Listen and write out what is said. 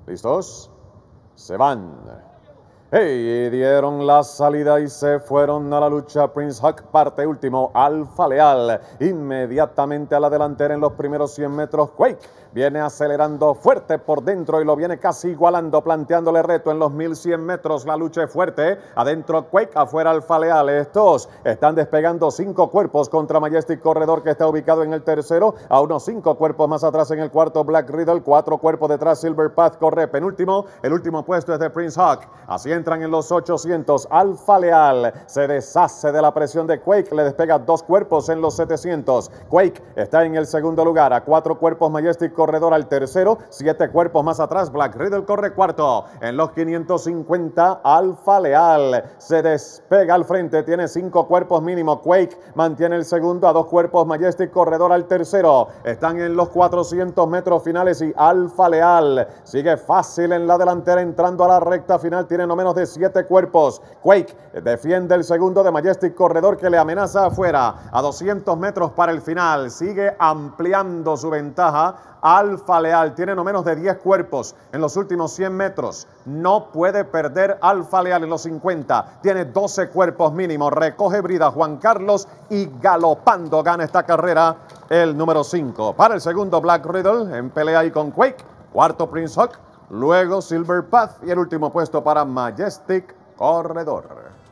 ¿Listos? Se van. Hey, dieron la salida y se fueron a la lucha. Prince Hawk parte último, Alfa Leal inmediatamente a la delantera en los primeros 100 metros. Quake viene acelerando fuerte por dentro y lo viene casi igualando, planteándole reto en los 1100 metros. La lucha es fuerte, adentro Quake, afuera Alfa Leal. Estos están despegando 5 cuerpos contra Majestic Corredor, que está ubicado en el tercero, a unos 5 cuerpos más atrás en el cuarto Black Riddle, 4 cuerpos detrás Silver Path corre penúltimo. El último puesto es de Prince Hawk. Así entran en los 800. Alfa Leal se deshace de la presión de Quake, le despega 2 cuerpos en los 700. Quake está en el segundo lugar, a 4 cuerpos Majestic Corredor al tercero, 7 cuerpos más atrás Black Riddle corre cuarto. En los 550 Alfa Leal se despega al frente, tiene 5 cuerpos mínimo. Quake mantiene el segundo, a 2 cuerpos Majestic Corredor al tercero. Están en los 400 metros finales y Alfa Leal sigue fácil en la delantera, entrando a la recta final, tiene no menos de 7 cuerpos. Quake defiende el segundo de Majestic Corredor, que le amenaza afuera. A 200 metros para el final, sigue ampliando su ventaja. Alfa Leal tiene no menos de 10 cuerpos en los últimos 100 metros. No puede perder Alfa Leal en los 50. Tiene 12 cuerpos mínimo. Recoge brida Juan Carlos y galopando gana esta carrera el número 5. Para el segundo Black Riddle en pelea ahí con Quake. Cuarto Prince Hawk. Luego Silver Path y el último puesto para Majestic Corredor.